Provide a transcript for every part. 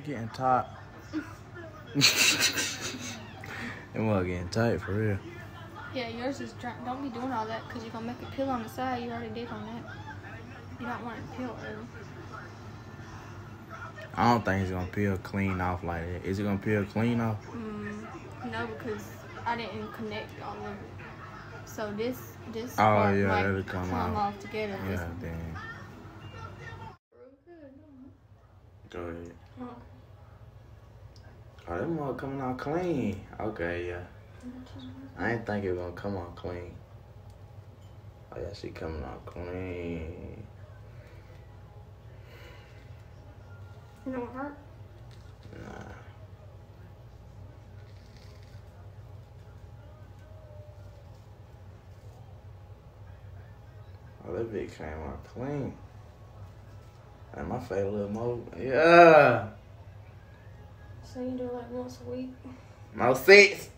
getting tight. It was getting tight for real. Yeah, yours is dry. Don't be doing all that because you're going to make a peel on the side. You already did on that. You don't want it to peel early. I don't think it's going to peel clean off like that. Is it going to peel clean off? No, because I didn't connect all of it. So this part might that'll come off together. Yeah, then. Go ahead. Oh, that mug coming out clean. Okay, yeah. I didn't think it was gonna come out clean. Oh yeah, she coming out clean. It don't hurt? Nah. Oh, that bitch came out clean. And my favorite little mo. Yeah. So you do it like once a week? Mo 6.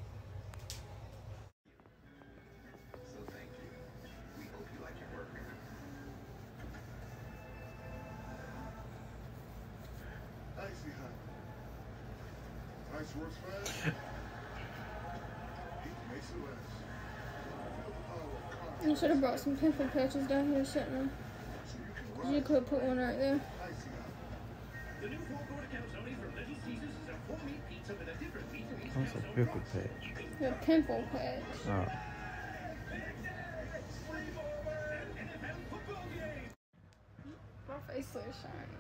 You should have brought some pimple patches down here, shouldn't you? You could put one right there. What's a pimple patch? A pimple patch. Oh. My face looks shiny.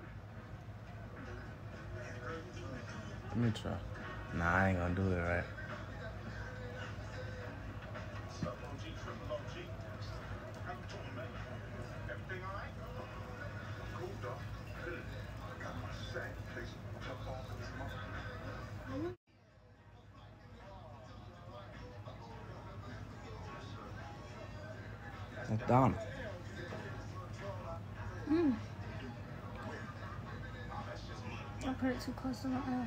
Let me try. Nah, I ain't gonna do it right. That's Donna. I put it too close to my eye.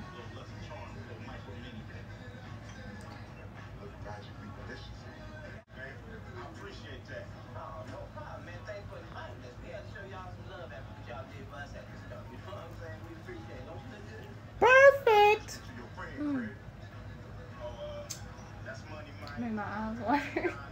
Perfect. Made my eyes water.